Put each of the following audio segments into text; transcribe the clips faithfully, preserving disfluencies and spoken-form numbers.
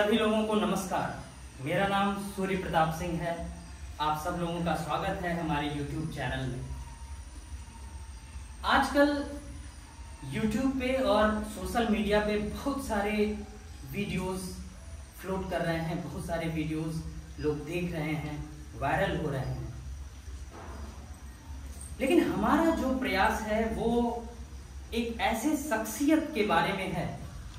सभी लोगों को नमस्कार। मेरा नाम सूर्य प्रताप सिंह है। आप सब लोगों का स्वागत है हमारे YouTube चैनल में। आजकल YouTube पे और सोशल मीडिया पे बहुत सारे वीडियोस फ्लोट कर रहे हैं, बहुत सारे वीडियोस लोग देख रहे हैं, वायरल हो रहे हैं। लेकिन हमारा जो प्रयास है वो एक ऐसे शख्सियत के बारे में है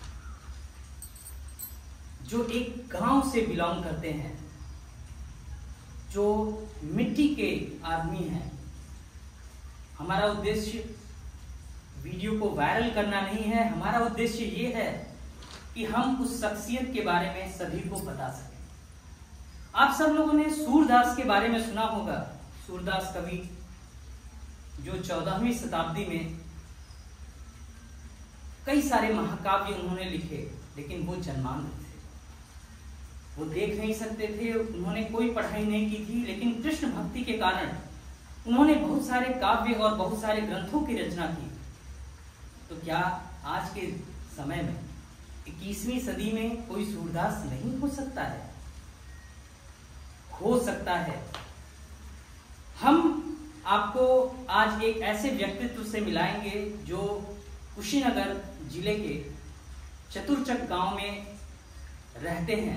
जो एक गांव से बिलोंग करते हैं, जो मिट्टी के आदमी हैं। हमारा उद्देश्य वीडियो को वायरल करना नहीं है, हमारा उद्देश्य ये है कि हम उस शख्सियत के बारे में सभी को बता सकें। आप सब लोगों ने सूरदास के बारे में सुना होगा। सूरदास कवि जो चौदहवीं शताब्दी में कई सारे महाकाव्य उन्होंने लिखे, लेकिन वो जन्मांध थे, वो देख नहीं सकते थे, उन्होंने कोई पढ़ाई नहीं की थी, लेकिन कृष्ण भक्ति के कारण उन्होंने बहुत सारे काव्य और बहुत सारे ग्रंथों की रचना की। तो क्या आज के समय में इक्कीसवीं सदी में कोई सूरदास नहीं हो सकता है? हो सकता है। हम आपको आज एक ऐसे व्यक्तित्व से मिलाएंगे जो कुशीनगर जिले के चतुरचक गांव में रहते हैं।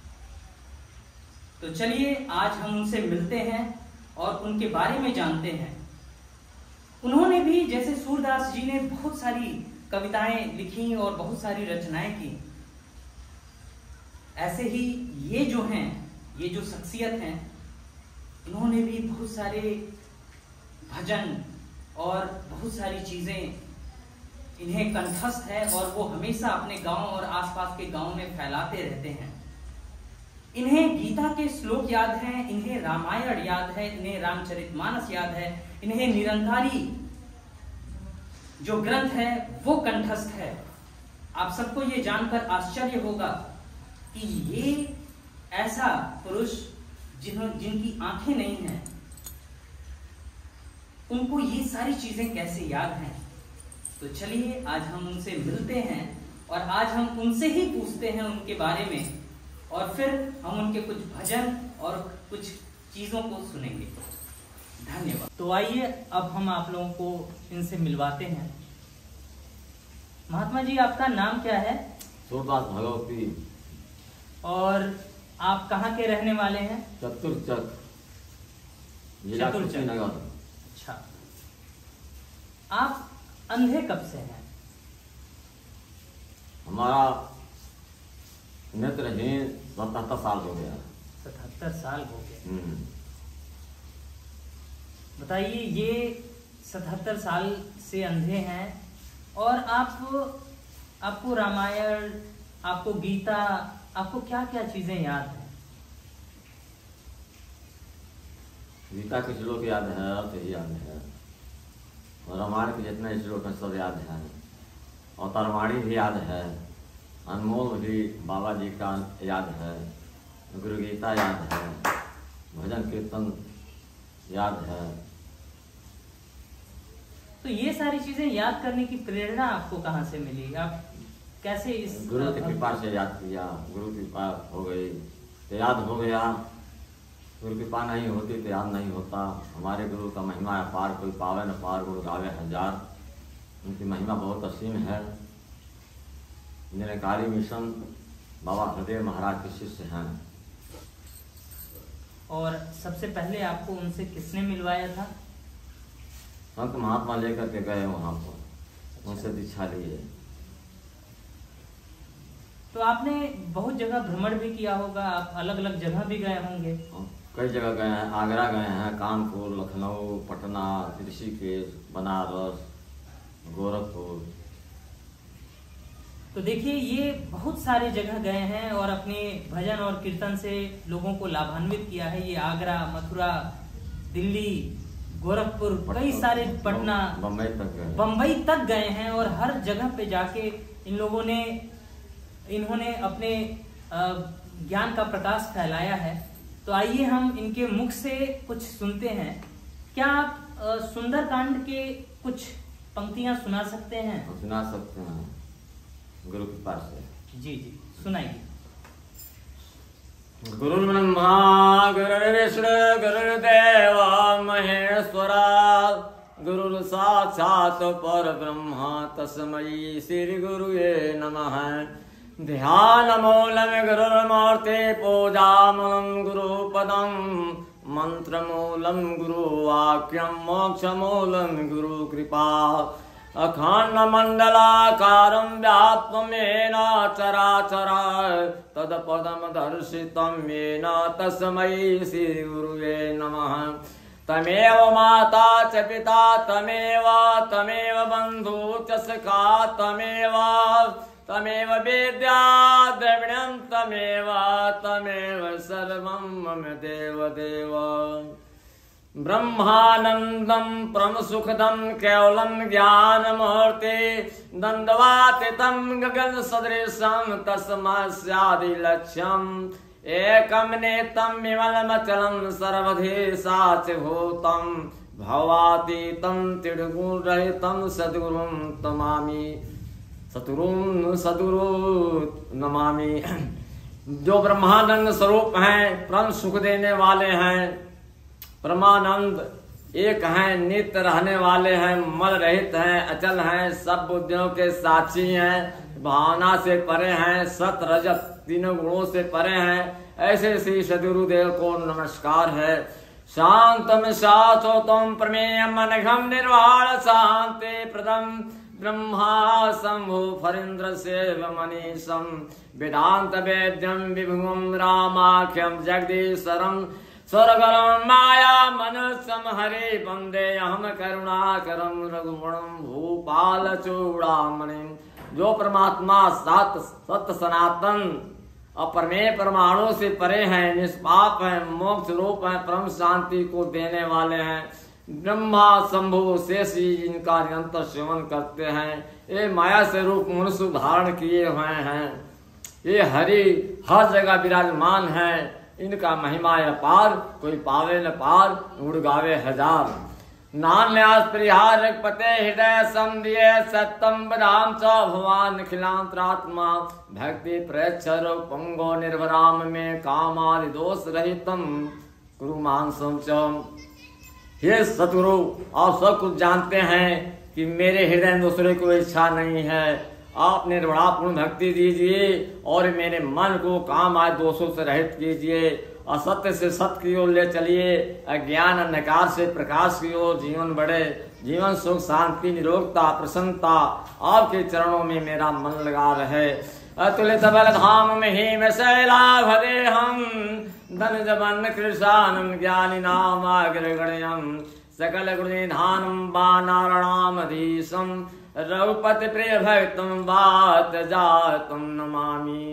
तो चलिए आज हम उनसे मिलते हैं और उनके बारे में जानते हैं। उन्होंने भी जैसे सूरदास जी ने बहुत सारी कविताएं लिखी और बहुत सारी रचनाएं की, ऐसे ही ये जो हैं, ये जो शख्सियत हैं, इन्होंने भी बहुत सारे भजन और बहुत सारी चीजें इन्हें कंठस्थ है और वो हमेशा अपने गांव और आसपास के गांव में फैलाते रहते हैं। इन्हें गीता के श्लोक याद हैं, इन्हें रामायण याद है, इन्हें रामचरितमानस याद है, इन्हें निरंकारी जो ग्रंथ है वो कंठस्थ है। आप सबको ये जानकर आश्चर्य होगा कि ये ऐसा पुरुष जिन्हों जिनकी आंखें नहीं हैं, उनको ये सारी चीजें कैसे याद हैं। तो चलिए आज हम उनसे मिलते हैं और आज हम उनसे ही पूछते हैं उनके बारे में, और फिर हम उनके कुछ भजन और कुछ चीजों को सुनेंगे। धन्यवाद। तो आइए अब हम आप लोगों को इनसे मिलवाते हैं। महात्मा जी, आपका नाम क्या है? सूरदास भगवती। और आप कहाँ के रहने वाले हैं? चतुरचक, जिला कुशीनगर। अच्छा, आप अंधे कब से हैं? हमारा नेत्रहीन सतहत्तर साल हो गया। सतहत्तर साल हो गए। हम्म। बताइए, ये सतहत्तर साल से अंधे हैं और आप आपको रामायण, आपको गीता, आपको क्या क्या चीजें याद हैं? गीता के श्लोक याद है, अर्थ ही याद है, और रामायण के जितने श्लोक हैं सब याद है, और तरवाणी भी याद है, अनमोल भी बाबा जी का याद है, गुरु गीता याद है, भजन कीर्तन याद है। तो ये सारी चीजें याद करने की प्रेरणा आपको कहाँ से मिली? आप कैसे इस गुरु की कृपा से याद किया, गुरु की कृपा हो गई तो याद हो गया। गुरु कृपा नहीं होती तो याद नहीं होता। हमारे गुरु का महिमा अपार, कोई पावे न पार, गुरु गावे हजार। उनकी महिमा बहुत असीम है। निरंकारी मिशन बाबा हरदेव महाराज के शिष्य हैं। और सबसे पहले आपको उनसे किसने मिलवाया था? संत महात्मा लेकर के गए वहाँ पर, उनसे दीक्षा लिए। तो आपने बहुत जगह भ्रमण भी किया होगा, आप अलग अलग जगह भी गए होंगे। कई जगह गए हैं, आगरा गए हैं, कानपुर, लखनऊ, पटना, ऋषिकेश, बनारस, गोरखपुर। तो देखिए, ये बहुत सारे जगह गए हैं और अपने भजन और कीर्तन से लोगों को लाभान्वित किया है। ये आगरा, मथुरा, दिल्ली, गोरखपुर, कई सारे, पटना, बम्बई तक गए बम्बई तक गए हैं और हर जगह पे जाके इन लोगों ने इन्होंने अपने ज्ञान का प्रकाश फैलाया है। तो आइए हम इनके मुख से कुछ सुनते हैं। क्या आप सुंदरकांड के कुछ पंक्तियां सुना सकते हैं? सुना सकते हैं, गुरु के पास से। जी जी, सुनाइए। गुरुर्ब्रह्मा गुरुर्विष्णु गुरुर्देव महेश्वरा गुरुर् साक्षात् परब्रह्म तस्मै श्री गुरुवे नमः। ध्यानमूलं गुरुर्मूर्ते पूजामूलं गुरुपदं मंत्रमूलं गुरुवाक्यं मोक्षमूलं गुरुकृपा अखण्डमण्डलाकारं व्याप्तं येन चराचरं तत्पदं दर्शितं येन तस्मै श्रीगुरुवे नमः। तमेव माता च पिता तमेव तमेव बन्धु च सखा तमेव तमेव विद्या द्रविणं तमेव तमेव सर्वं मम देव देव। ब्रह्मानन्दं परमसुखदं केवलं ज्ञानमूर्ति दण्डवातीतं गगनसदृशं तस्मास्यादिलक्ष्यम् एकं नेतं विमलमचलं सर्वधि साक्षिभूतं भवातीतं त्रिगुणरहितं सद्गुरुं नमामि सतगुरुं सद्गुरु नमामि। जो ब्रह्मानंद स्वरूप हैं, परम सुख देने वाले हैं, परमानंद एक हैं, नित्य रहने वाले हैं, मल रहित हैं, अचल हैं, सब बुद्धियों के साक्षी हैं, भावना से परे हैं, सत रजत तीनों गुणों से परे हैं, ऐसे श्री सद्गुरुदेव को नमस्कार है। शांतम शाश्वतम प्रमेयम अनघम निर्वाण शांति प्रदम ब्रह्मा शंभु फरीन्द्र सेव मनीषम वेदांत वेद्यम विभुम रामाख्यम जगदीश्वरम स्वर्गरम माया मनुष्यम हरे वंदे अहम करुणाकरम रघुगुणम भूपाल चूड़ामणिम। जो परमात्मा सत सत्य सनातन अपरमेय परमाणु से परे हैं, निष्पाप हैं, मोक्ष रूप हैं, परम शांति को देने वाले हैं, ब्रह्मा शंभु शेष जिनका निरंतर सेवन करते हैं, ये माया से रूप मनुष्य धारण किए हुए हैं, ये हरि हर जगह विराजमान है, इनका महिमा अपार, कोई पावे न पार, गुण गावे हजार। नान न्यास परिहार पते हृदय समदिये सत्यम बदाम च भगवान अखिलांतरात्मा भक्ति प्रेक्षर पंगो निर्भराम में कामारि दोष रहितम गुरु मान संचम। हे सतगुरु, आप सब कुछ जानते हैं कि मेरे हृदय में दूसरे को इच्छा नहीं है, आप निर्भरापूर्ण भक्ति दीजिए और मेरे मन को काम आए दोषों से रहित कीजिए, असत्य से सत्य की ओर ले चलिए, अज्ञान अंधकार से प्रकाश की ओर जीवन बढ़े, जीवन सुख शांति निरोगता प्रसन्नता आपके चरणों में मेरा मन लगा रहे। अतुलित बल धाम में ही में शैला भरे हम धन जबन कृषानम ज्ञानी नाम अग्रगण्यम सकल गुणिधानम बानारणामधीशम रघुपति प्रिय भक्तम बात जातम नमामि।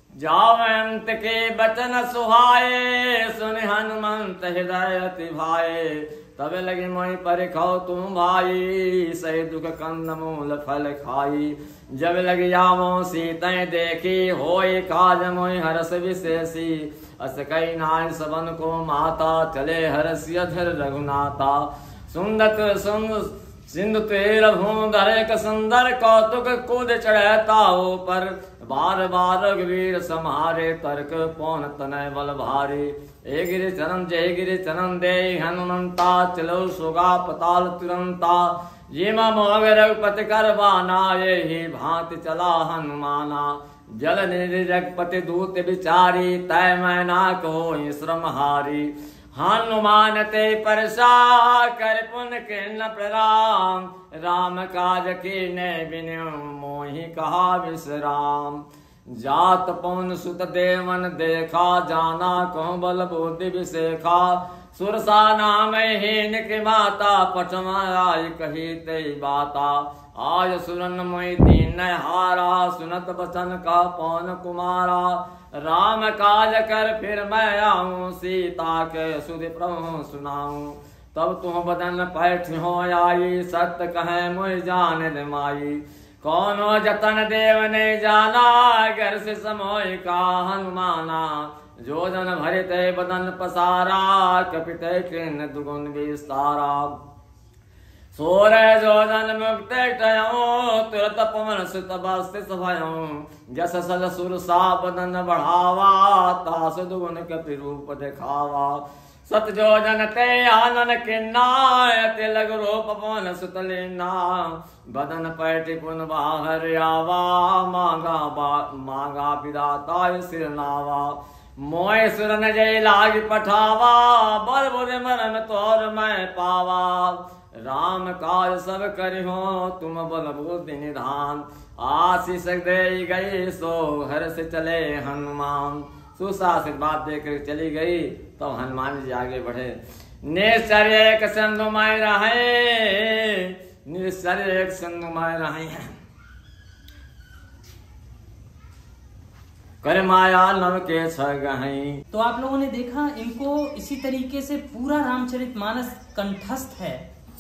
जावंत के बचन सुहाए सुन हनुमंत हृदय अति भाए तब लगे मोहि परिखो तुम भाई सही दुख कंद मूल फल खाई। जब लगे जावो सीतें देखी होई काज मोहि हरस विशेषी अस कई नाय सबन को माता चले हरसिय धर रघुनाथा। सुंदत सुंद सिंधु तेल भूधर एक सुंदर कौतुक कूद चढ़ता हो पर बार बार रघुवीर समारे तर्क पौन तनय बल भारी। ए गिरि चरण जय गिरि चरण दे हनुमंता चलो सुगा पताल तुरंता जिमा मोग रघुपति कर बाना यही भांति चला हनुमाना। जल निधि रघुपति दूत विचारी तय मैना कहो श्रम हारी। हनुमान ते परसा कर पुन के न प्रणाम राम काज की ने बिनु मोहि कहा विश्राम। जात पवन सुत देवन देखा जाना कहूँ बल बुद्धि विशेखा। सुरसा नाम हीन की माता पटमाई कही ते बाता। आज सुरन मोहि दीन हारा सुनत बचन का पवन कुमारा। राम काज कर फिर मैं आऊं सीता के सुधि प्रभु सुनाऊं। तब तुम बदन पैठ हो आई सत्य कहे मुझ जान माई। कौनो जतन देव ने जाना घर से समोय का हनुमाना। जो जन भरित बदन पसारा कपित किन दुगुन विस्तारा। सोर जो जन मुक्त तुरत पवन सुत बस्तिस भयऊं जस सज सुर सा बदन बढ़ावा तास दुगुन कपि रूप दिखावा सत जो जन ते आनन किन्ना तिलक रूप पवन सुत लीना बदन पैटि पुन बाहर आवा मांगा मांगा विदाता सिर नावा मोय सुर न जय लाग पठावा बल बुरे मरन तोर मैं पावा राम काज सब करिहो तुम बल बुद्धि निधान आशीष दे गई सो हर से चले हनुमान। सुशासित बात देकर चली गई तो हनुमान जी आगे बढ़े। निश्चर एक संधु माय रहे निश्चर एक संधु माय रहे कर माया नव के छगहि। तो आप लोगों ने देखा इनको इसी तरीके से पूरा रामचरितमानस कंठस्थ है।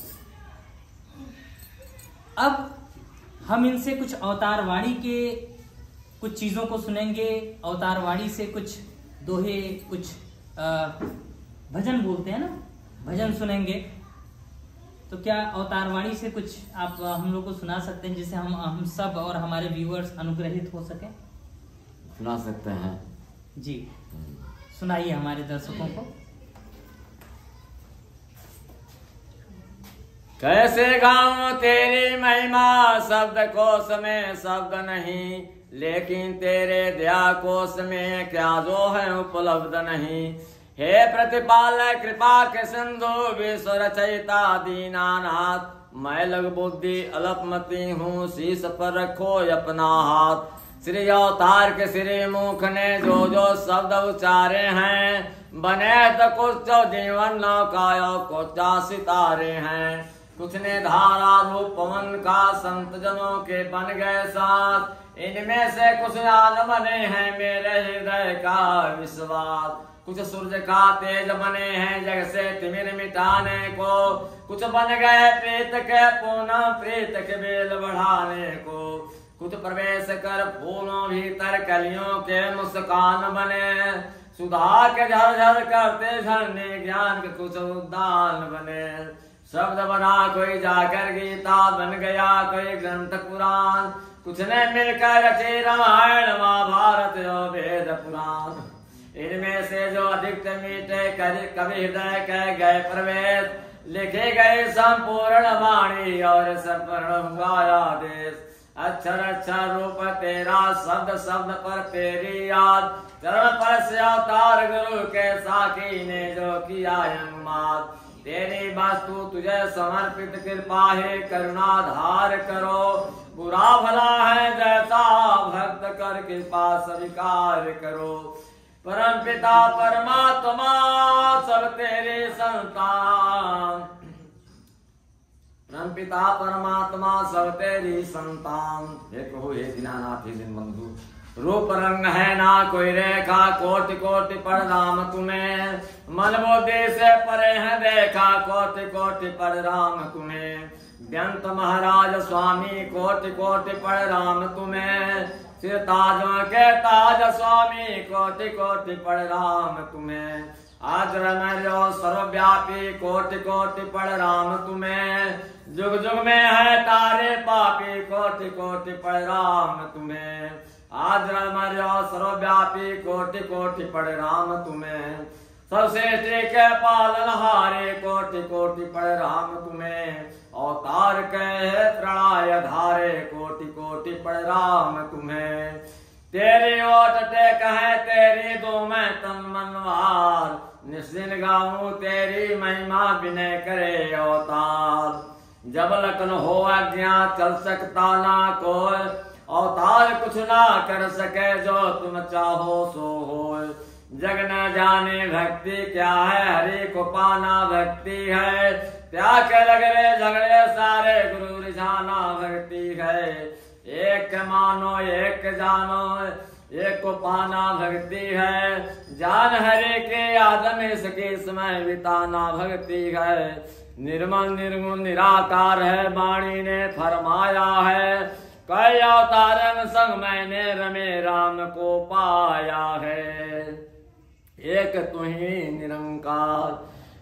अब हम इनसे कुछ अवतारवाणी के कुछ चीजों को सुनेंगे। अवतारवाणी से कुछ दोहे कुछ आ, भजन बोलते हैं ना, भजन सुनेंगे। तो क्या अवतारवाणी से कुछ आप हम लोग को सुना सकते हैं जिससे हम हम सब और हमारे व्यूअर्स अनुग्रहित हो सके? सुना सकते हैं जी, सुनाइए हमारे दर्शकों को। कैसे गाऊं तेरी महिमा शब्द कोश में शब्द नहीं लेकिन तेरे दया कोश में क्या जो है उपलब्ध नहीं। हे प्रतिपालक कृपा के सिंधु विश्व रचयिता दीनानाथ मैं लग बुद्धि अल्पमति हूँ शीश पर रखो अपना हाथ। श्री अवतार के श्री मुख ने जो जो शब्द उच्चारे हैं बने तो कुछ जीवन नौकायो कुछ सितारे हैं। कुछ ने धारा रूप पवन का संत जनों के बन गए साथ इनमें से कुछ आन बने हैं मेरे हृदय का विश्वास। कुछ सूरज का तेज बने हैं जग से तिमिर मिटाने को कुछ बन गए प्रीत के पूना प्रीत के बेल बढ़ाने को कुछ प्रवेश कर फूलों भीतर कलियों के मुस्कान बने सुधा के झरझर करते झरने ज्ञान के कुछ उद्यान बने। शब्द बना कोई जाकर गीता बन गया कोई ग्रंथ पुराण कुछ ने मिलकर रचे रामायण महाभारत और वेद पुराण। इनमें से जो अधिक मीठे कवि हृदय कह गए प्रवेश लिखे गए संपूर्ण वाणी और संपूर्ण हुआ आदेश। अक्षर अक्षर रूप तेरा शब्द शब्द पर तेरी याद चरण पर से अवतार गुरु के साकी ने जो किया अनुवाद। तेरी वस्तु तुझे समर्पित कृपा है करुणा धार करो बुरा भला है जैसा भक्त कर कृपा स्वीकार करो। परम पिता परमात्मा सब तेरे संतान परम पिता परमात्मा सब तेरी संतान। हे प्रभु हे दीनानाथ हे दीन बंधु रूप रंग है ना कोई रेखा कोटि कोटि प्रणाम तुम्हें मन बुद्धि से परे है देखा कोटि कोटि प्रणाम तुम्हें। व्यंत महाराज स्वामी कोटि कोटि प्रणाम तुम्हें सिर ताजों के ताज स्वामी कोटि कोटि प्रणाम तुम्हें। आज रमो सर्वव्यापी कोटि कोटि प्रणाम तुम्हें जुग जुग में है तारे पापी कोटि कोटि प्रणाम तुम्हें। आज रमो सर्वव्यापी कोटि कोटि प्रणाम तुम्हें सबसे के पालन हारे कोटि कोटि प्रणाम तुम्हें। अवतार के प्रणाय धारे कोटि कोटि प्रणाम तुम्हें। तेरी ओट टेक है तेरी दो मैं तन मनवार निस्दिन गाऊं तेरी महिमा विनय करे अवतार। जब लखन हो अज्ञात चल सकता ना कोई अवतार कुछ ना कर सके जो तुम चाहो सो हो। जग न जाने भक्ति क्या है हरि को पाना भक्ति है त्याग के लगरे झगड़े सारे गुरु रिझाना भक्ति है। एक मानो एक जानो एक को पाना भक्ति है जान हरे के आदम इसके समय बिताना भक्ति है। निर्मल निर्गुण निराकार है वाणी ने फरमाया है कई अवतारन संग मैंने रमे राम को पाया है। एक तू ही निरंकार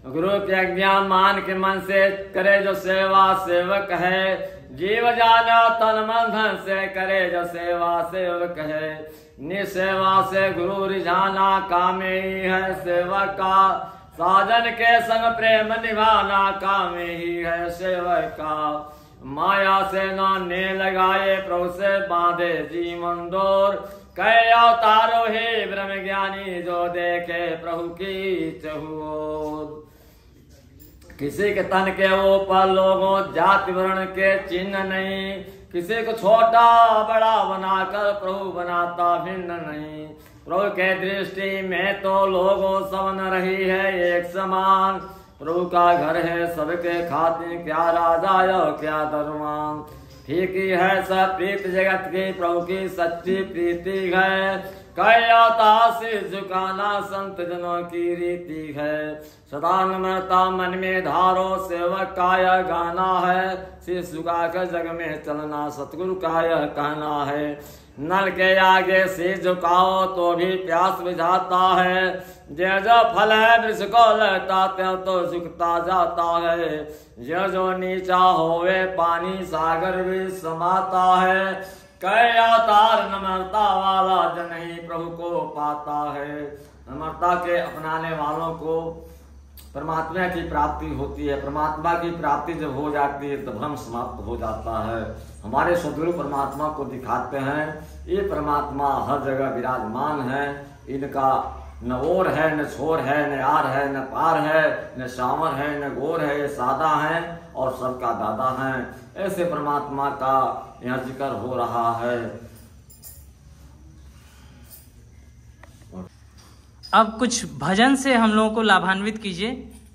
गुरु के आज्ञा मान के मन से करे जो सेवा सेवक है। जीव जानो तन मन धन से करे जो सेवा सेवक है। निसेवा से गुरु रिझाना कामे ही है सेवक का। साजन के संग प्रेम निभाना कामे ही है सेवक का। माया से न ने लगाए प्रभु से बांधे जीवन डोर। कई अवतारो हे ब्रह्म ज्ञानी जो देखे प्रभु की चहुओर। किसी के तन के ऊपर लोगों जाति वर्ण के चिन्ह नहीं। किसी को छोटा बड़ा बनाकर प्रभु बनाता भिन्न नहीं। प्रभु के दृष्टि में तो लोगों सब न रही है एक समान। प्रभु का घर है सबके खातिर क्या राजा यो क्या दरमान। ठीक ही है सब प्रीत जगत की प्रभु की सच्ची प्रीति है। कई अवतार से झुकाना संत जनों की रीति है। सदा नम्रता मन में धारो सेवक का यह गाना है। शीश झुका कर जग में चलना सतगुरु का यह कहना है। नल के आगे से झुकाओ तो भी प्यास बुझाता है। जो जो फल है वृक्ष को लगता त्यों तो झुकता जाता है। जो जो नीचा होवे पानी सागर भी समाता है। कई अवतार नम्रता वाला जन ही प्रभु को पाता है। नम्रता के अपनाने वालों को परमात्मा की प्राप्ति होती है। परमात्मा की प्राप्ति जब हो जाती है तो भ्रम समाप्त हो जाता है। हमारे सदगुरु परमात्मा को दिखाते हैं। ये परमात्मा हर जगह विराजमान है। इनका न ओर है न छोर है न आर है न पार है न सावर है न गोर है। ये सादा है और सबका दादा है। ऐसे परमात्मा का यहाँ जिक्र हो रहा है। अब कुछ भजन से हम लोगों को लाभान्वित कीजिए।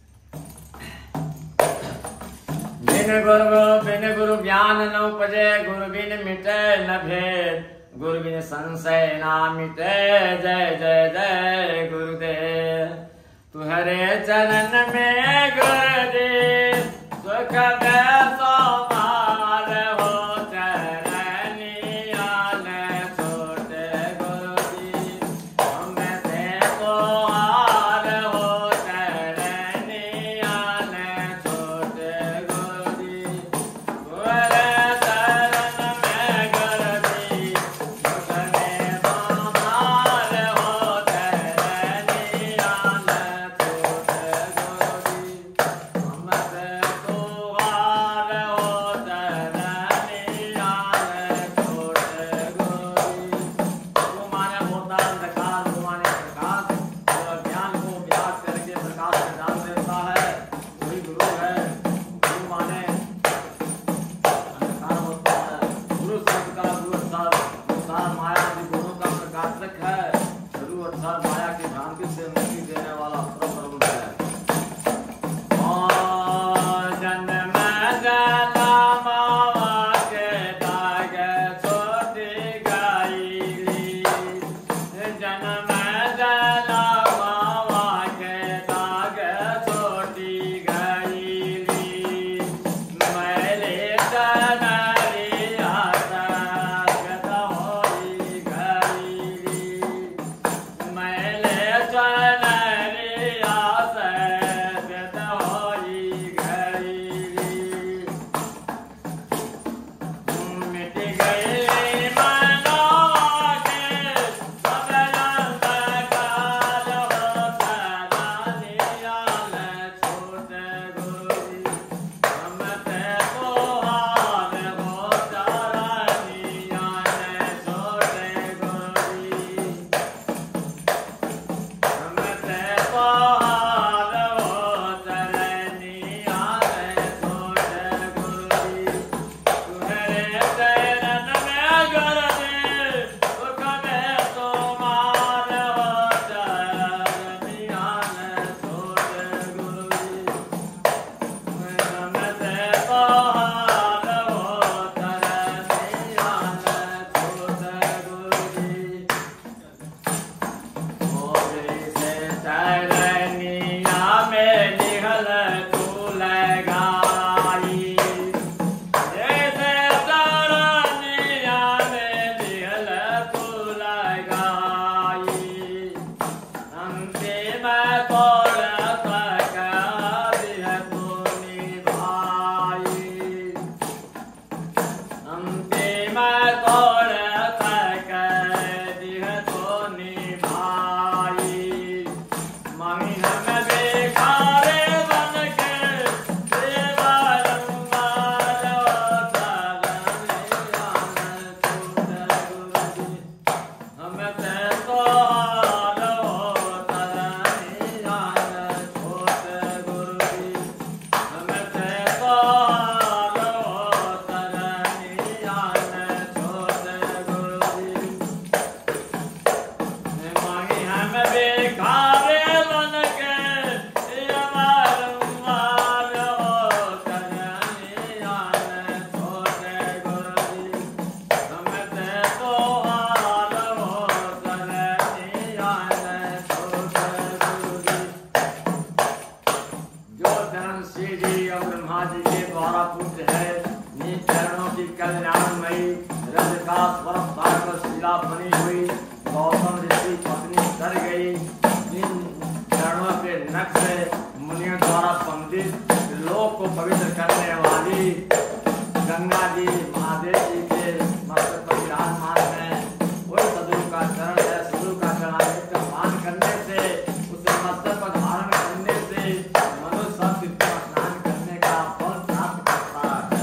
बिन गुरु बिन गुरु ज्ञान न उपजे। गुरु बिन मिटे न भेद। गुरु बिन संशय ना मिटे। जय जय जय गुरुदेव। तुहरे चरण में गुरुदेव सुख बैसो मार हो। चरनिया ने छोटे गुरुजी हमें से तो हार हो। चरनिया ने छोटे गुरुजी तुहरे चरण में गुरुजी सुख बैसो मार हो। चरनिया ने छोटे गुरुजी हमें से तो हार मुक्त है। नीच चरणों की कल्याणमयी रज का स्वर भागवत शिला बनी हुई गौतम ऋषि पत्नी कर गई। इन चरणों के नक्श से मुनियों द्वारा पंडित लोक को पवित्र करने वाली गंगा जी महादेव जी के मस्तक पर विराजमान है। वही सदगुरु का चरण है। सदगुरु का चरण का मान करने से, उसे मस्तक पर धारण करने से मनुष्य सब तीर्थ स्नान करने का फल प्राप्त करता है।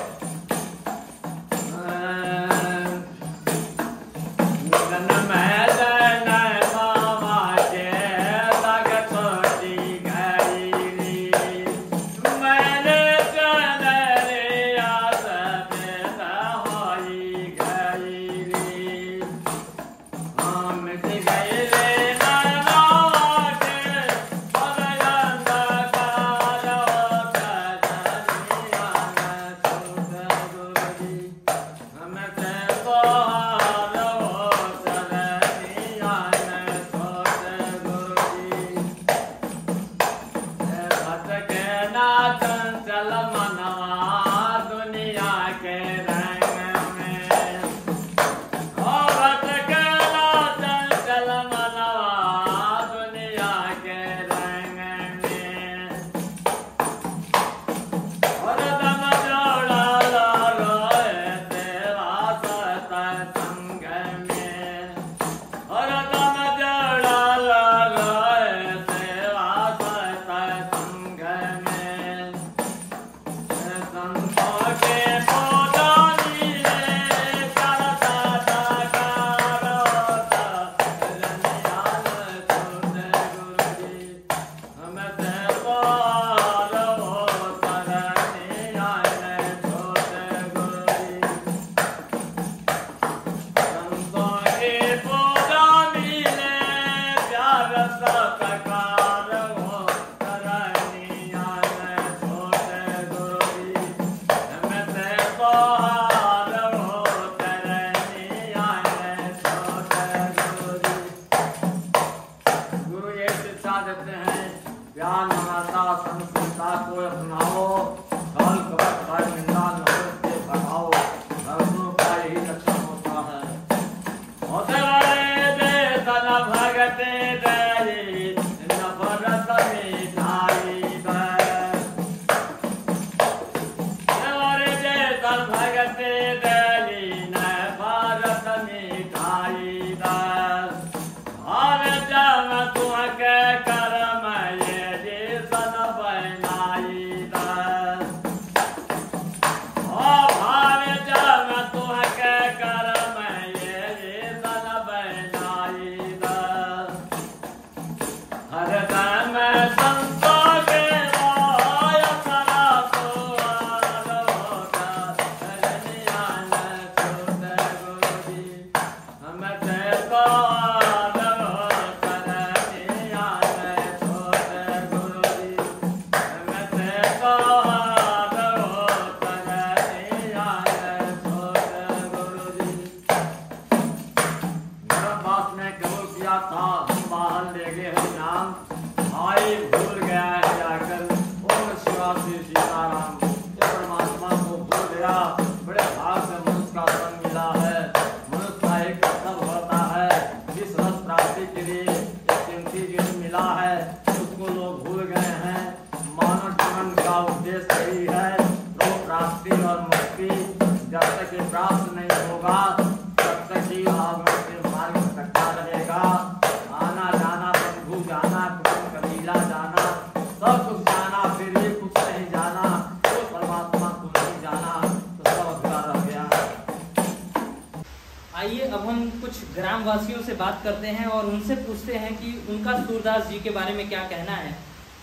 ग्रामवासियों से बात करते हैं और उनसे पूछते हैं कि उनका सूरदास जी के बारे में क्या कहना है।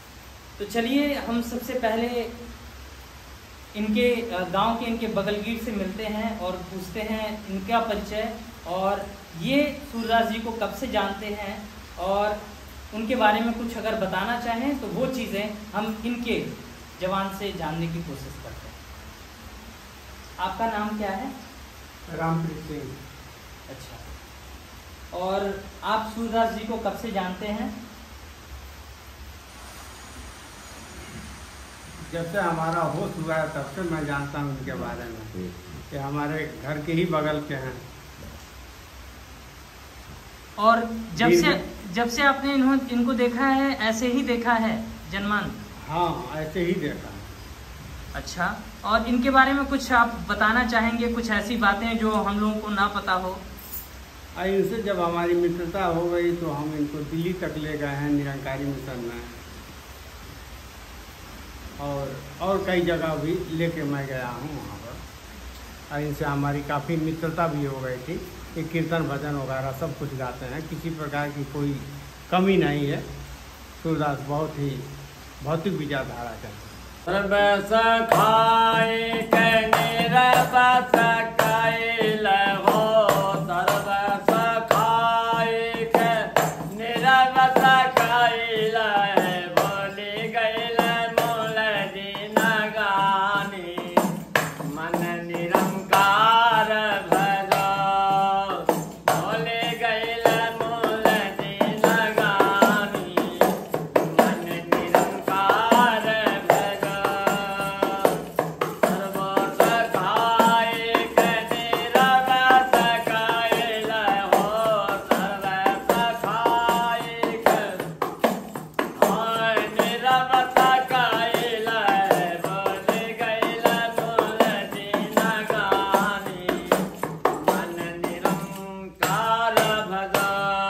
तो चलिए हम सबसे पहले इनके गांव के इनके बगलगीर से मिलते हैं और पूछते हैं इनका परिचय और ये सूरदास जी को कब से जानते हैं और उनके बारे में कुछ अगर बताना चाहें तो वो चीज़ें हम इनके जवान से जानने की कोशिश करते हैं। आपका नाम क्या है? रामप्रीत सिंह। अच्छा, और आप सूरदास जी को कब से जानते हैं? जब से हमारा होश हुआ है तब से मैं जानता हूँ उनके बारे में कि हमारे घर के ही बगल के हैं। और जब से जब से आपने इन्हों इनको देखा है ऐसे ही देखा है जन्मान? हाँ, ऐसे ही देखा है। अच्छा, और इनके बारे में कुछ आप बताना चाहेंगे, कुछ ऐसी बातें जो हम लोगों को ना पता हो? इनसे जब हमारी मित्रता हो गई तो हम इनको दिल्ली तक ले गए हैं निरंकारी मिशन में, और और कई जगह भी लेके मैं गया हूँ वहाँ पर। और इनसे हमारी काफ़ी मित्रता भी हो गई थी। ये कीर्तन भजन वगैरह सब कुछ गाते हैं, किसी प्रकार की कोई कमी नहीं है। सूरदास बहुत ही भौतिक विचारधारा का सर्वस खाए के निरवस कैल हो, सर्वस खाए के निरवस कैल बोली गैल मूल दिन गानी, मन निरंकार भजो बोली गैल मूल दिन गानी, मन निरंकार भजो। सर्वस खाए के निरवस कैल हो, सर्वस खाए के निरवस कैल बोली गैल मूल दिन गानी, मन निरंकार भजो।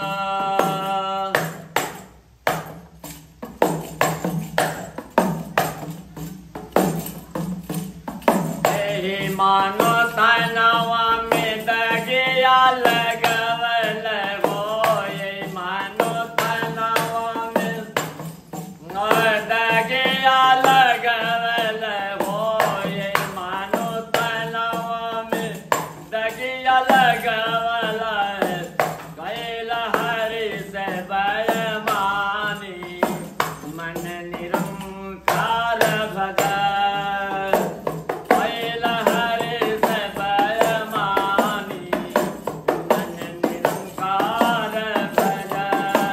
एहि मानो तनवा में दगिया लगवल हो, एहि मानो तनवा में दगिया लगवल हो, एहि मानो तनवा में दगिया लगवल कैल हरि से बयमानी, मन निरंकार भजो। कैल हरि से बयमानी, मन निरंकार भजो।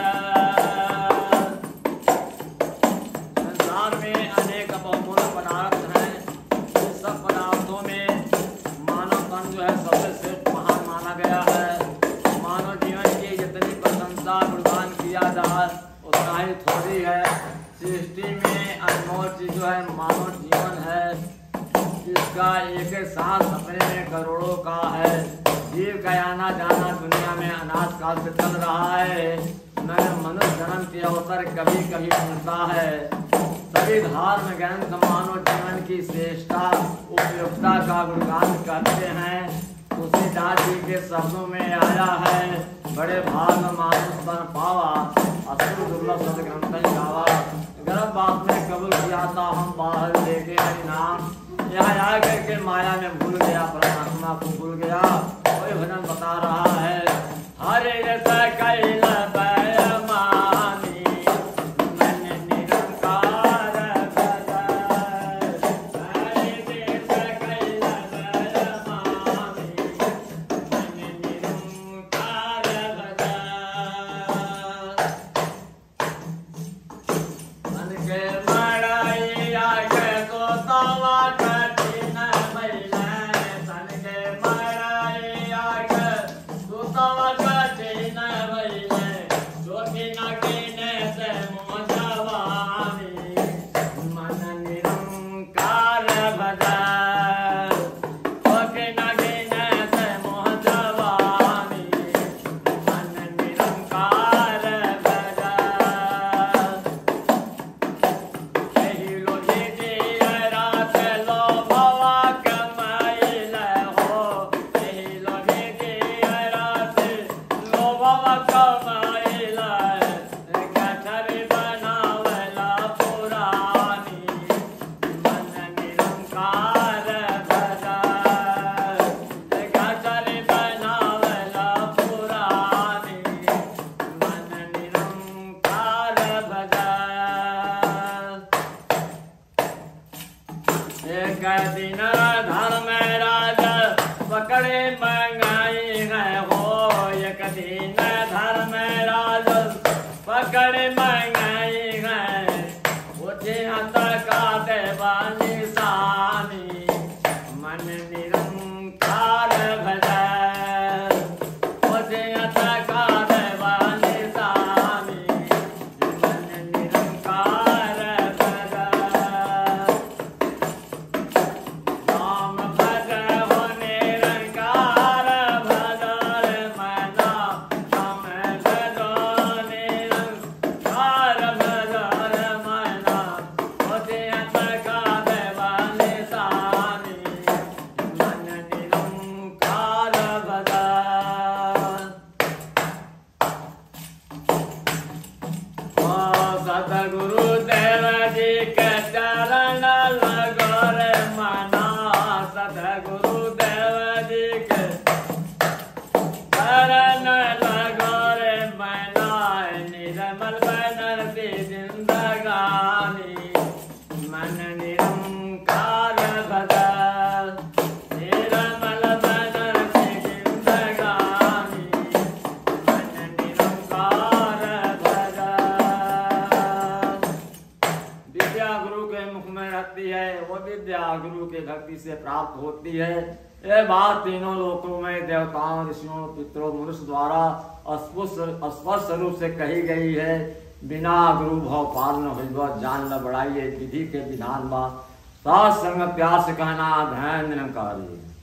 संसार में अनेक बहुमूल्य पदार्थ हैं। इन सब पदार्थों में मानव तन जो है सबसे श्रेष्ठ महान माना गया है। मानव जीवन की जितनी प्रशंसा गुणगान किया जाए उतना ही थोड़ी है। सृष्टि में अनमोल चीज जो है मानव जीवन है। इसका एक एक सांस अपने में करोड़ों का है। जीव का आना जाना दुनिया में अनाथ काल से चल रहा है, मगर मनुष्य जन्म के अवसर कभी कभी मिलता है। सभी धर्म ग्रंथ मानव जीवन की श्रेष्ठता उपयुक्ता का गुणगान करते हैं। तुलसीदास जी के शब्दों में आया है, बड़े भाग मानुष तन पावा, असुर दुर्लभ सदग्रंथ गावा। गर्भवास में कबूल किया था हम बाहर लेके हरि नाम, यहाँ आकर के माया में भूल गया, परमात्मा को भूल गया। कोई भजन बता रहा है, हरे रस कैल बयमानी, मन निरंकार भजो। हरे रस कैल बयमानी, मन निरंकार भजो। मन के मड़ैया के गोतवा कठिन भइले, तन के मड़ैया के गोतवा कठिन भइले। की भक्ति से प्राप्त होती है। ये बात तीनों लोकों में देवताओं, ऋषियों, पितरों, मनुष्य द्वारा स्पष्ट रूप से कही गई है। बिना गुरु भाव पार न हो जान न बढ़ाइए विधि के विधान बा। सत्संग प्यास कहना ध्यान निरंकारी।